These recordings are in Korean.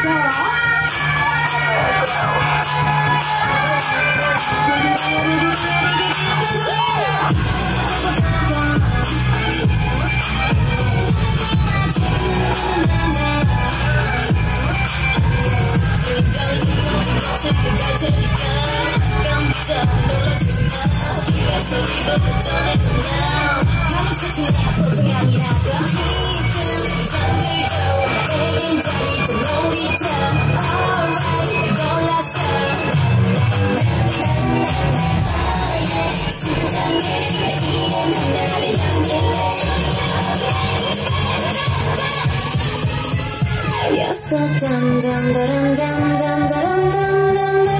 So dum dum dum dum dum dum dum dum dum da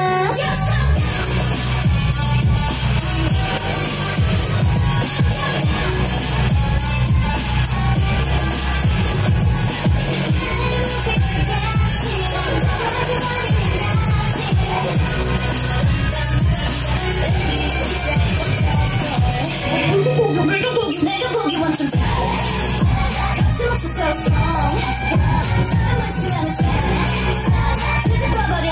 내가 보기 완전 잘해 거침없어 so strong 잠깐만 시간을 뒤집어버려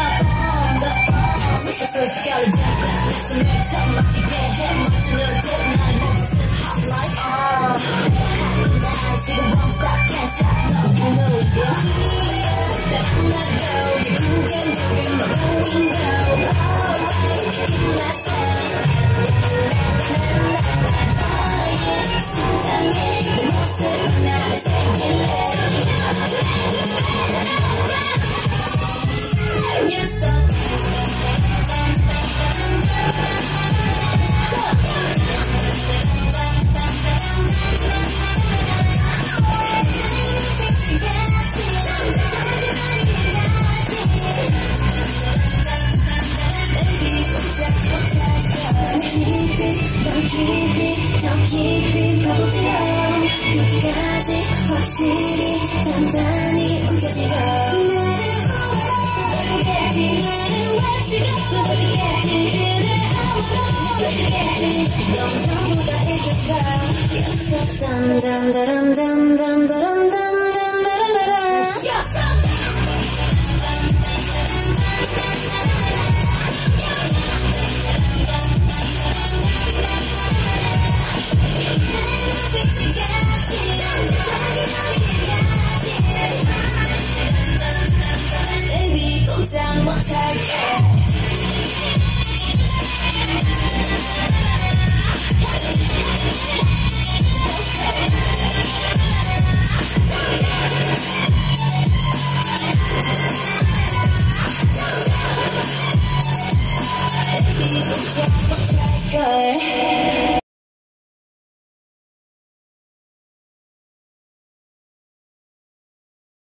솔직하게 잡고 가슴을 더 막히게 해 멈추는 듯 나의 멈춘 hot light 난 지금 won't stop can't stop no you know it that I'm not go you can do it my window alright 끝났어 심장에 내 모습 나를 새길래 You're so 더 깊이 파고들어 끝까지 확실히 단단히 움켜쥐어 나를 오겠지 나를 외치고 오지겠지 그대 아무도 모르겠지 넌 전부 다 잊었어 담담다람담담다람담담다라라라 Baby 꼼짝 못하게 Baby 꼼짝 못할걸